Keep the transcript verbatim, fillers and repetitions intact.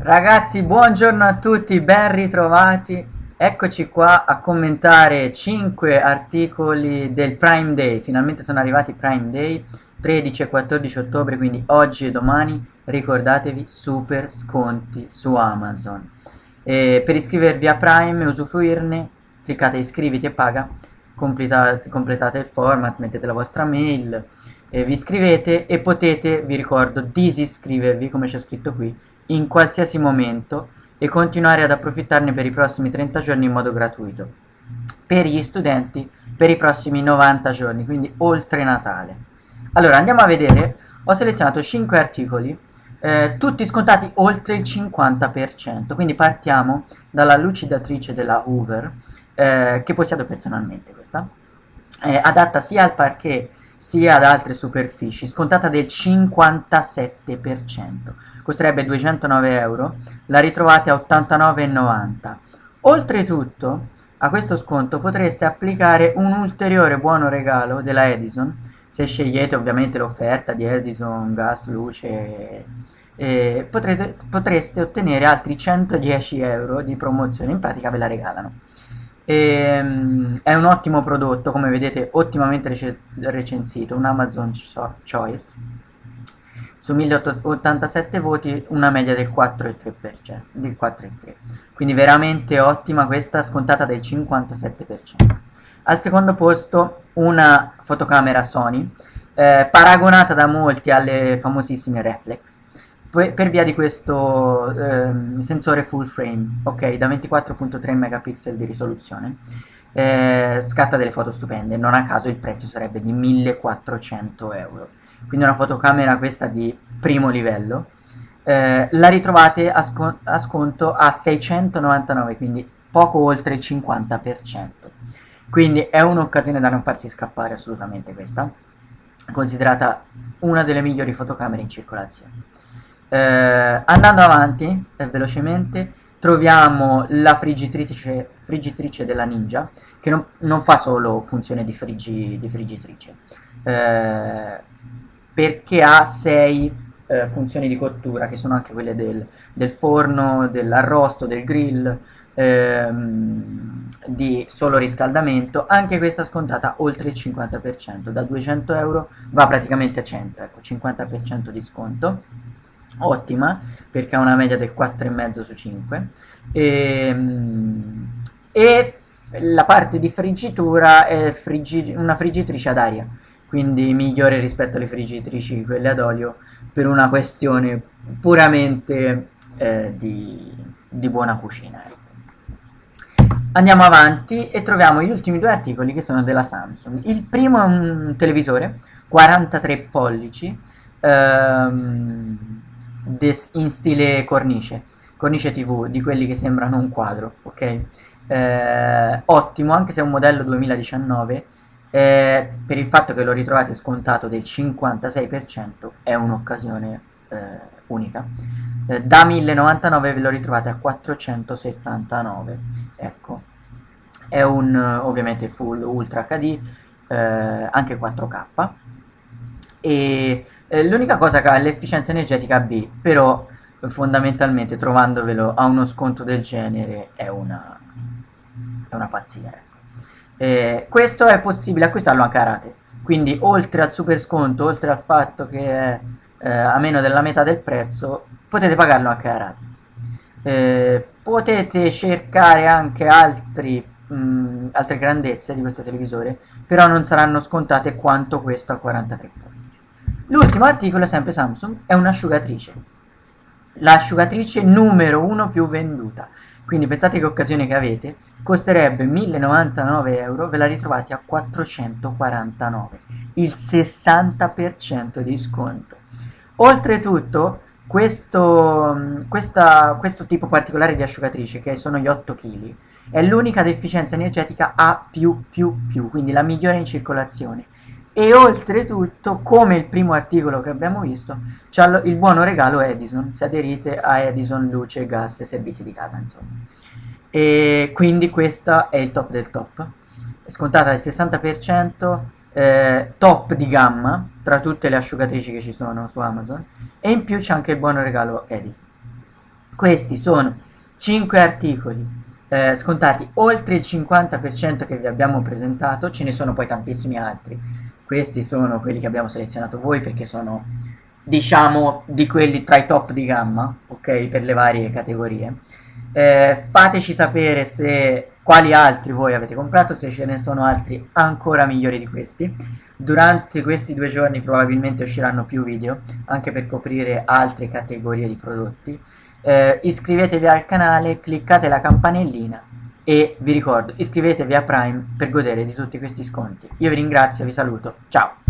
Ragazzi, buongiorno a tutti, ben ritrovati. Eccoci qua a commentare cinque articoli del Prime Day. Finalmente sono arrivati Prime Day, tredici e quattordici ottobre, quindi oggi e domani. Ricordatevi, super sconti su Amazon. E per iscrivervi a Prime e usufruirne, cliccate iscriviti e paga, completate, completate il format, mettete la vostra mail, e vi iscrivete e potete, vi ricordo, disiscrivervi, come c'è scritto qui, in qualsiasi momento e continuare ad approfittarne per i prossimi trenta giorni in modo gratuito. Per gli studenti per i prossimi novanta giorni, quindi oltre Natale. Allora andiamo a vedere, ho selezionato cinque articoli, eh, tutti scontati oltre il cinquanta per cento, quindi partiamo dalla lucidatrice della Hoover, eh, che possiedo personalmente questa, eh, adatta sia al parquet sia ad altre superfici, scontata del cinquantasette per cento, costerebbe duecentonove euro, la ritrovate a ottantanove e novanta. Oltretutto, a questo sconto potreste applicare un ulteriore buono regalo della Edison, se scegliete ovviamente l'offerta di Edison, gas, luce, e potrete, potreste ottenere altri centodieci euro di promozione, in pratica ve la regalano. E, um, è un ottimo prodotto, come vedete, ottimamente rec recensito, un Amazon Choice. Su mille ottantasette voti una media del quattro virgola tre per cento, del quattro virgola tre, quindi veramente ottima questa, scontata del cinquantasette per cento. Al secondo posto una fotocamera Sony, eh, paragonata da molti alle famosissime reflex, per via di questo eh, sensore full frame, ok, da ventiquattro virgola tre megapixel di risoluzione, eh, scatta delle foto stupende. Non a caso il prezzo sarebbe di millequattrocento euro, quindi una fotocamera questa di primo livello. Eh, la ritrovate a, sco a sconto a seicentonovantanove, quindi poco oltre il cinquanta per cento, quindi è un'occasione da non farsi scappare assolutamente questa, considerata una delle migliori fotocamere in circolazione. Eh, andando avanti eh, velocemente, troviamo la friggitrice, friggitrice della Ninja, che non, non fa solo funzione di, friggi, di friggitrice, eh, perché ha sei eh, funzioni di cottura, che sono anche quelle del, del forno, dell'arrosto, del grill, ehm, di solo riscaldamento. Anche questa scontata oltre il cinquanta per cento, da duecento euro va praticamente a cento, ecco, cinquanta per cento di sconto. Ottima, perché ha una media del quattro virgola cinque su cinque, e, e la parte di friggitura è friggi una friggitrice ad aria, quindi migliore rispetto alle friggitrici quelle ad olio, per una questione puramente eh, di, di buona cucina, ecco. Andiamo avanti e troviamo gli ultimi due articoli, che sono della Samsung. Il primo è un televisore quarantatré pollici, ehm, in stile cornice, cornice tivù, di quelli che sembrano un quadro, ok? Eh, ottimo, anche se è un modello duemiladiciannove, eh, per il fatto che lo ritrovate scontato del cinquantasei per cento, è un'occasione eh, unica. Eh, da millenovantanove ve lo ritrovate a quattrocentosettantanove, ecco. È un ovviamente full ultra H D, eh, anche quattro K, e eh, l'unica cosa che ha l'efficienza energetica B, però eh, fondamentalmente trovandovelo a uno sconto del genere è una, è una pazzia, ecco. Eh, questo è possibile acquistarlo anche a rate, quindi oltre al super sconto, oltre al fatto che è eh, a meno della metà del prezzo, potete pagarlo anche a rate. Eh, potete cercare anche altri, mh, altre grandezze di questo televisore, però non saranno scontate quanto questo a quarantatré pollici. L'ultimo articolo è sempre Samsung, è un'asciugatrice, l'asciugatrice numero uno più venduta, quindi pensate che occasione che avete, costerebbe millenovantanove euro, ve la ritrovate a quattrocentoquarantanove, il sessanta per cento di sconto. Oltretutto questo, questa, questo tipo particolare di asciugatrice, che sono gli otto chili, è l'unica ad efficienza energetica A più più più, quindi la migliore in circolazione. E oltretutto, come il primo articolo che abbiamo visto, c'è il buono regalo Edison, se aderite a Edison luce, gas e servizi di casa, insomma. E quindi questo è il top del top, è scontata del sessanta per cento, eh, top di gamma tra tutte le asciugatrici che ci sono su Amazon, e in più c'è anche il buono regalo Edison. Questi sono cinque articoli eh, scontati oltre il cinquanta per cento che vi abbiamo presentato, ce ne sono poi tantissimi altri. Questi sono quelli che abbiamo selezionato voi perché sono, diciamo, di quelli tra i top di gamma, ok, per le varie categorie. Eh, fateci sapere se quali altri voi avete comprato, se ce ne sono altri ancora migliori di questi. Durante questi due giorni probabilmente usciranno più video, anche per coprire altre categorie di prodotti. Eh, iscrivetevi al canale, cliccate la campanellina e vi ricordo, iscrivetevi a Prime per godere di tutti questi sconti. Io vi ringrazio, vi saluto, ciao!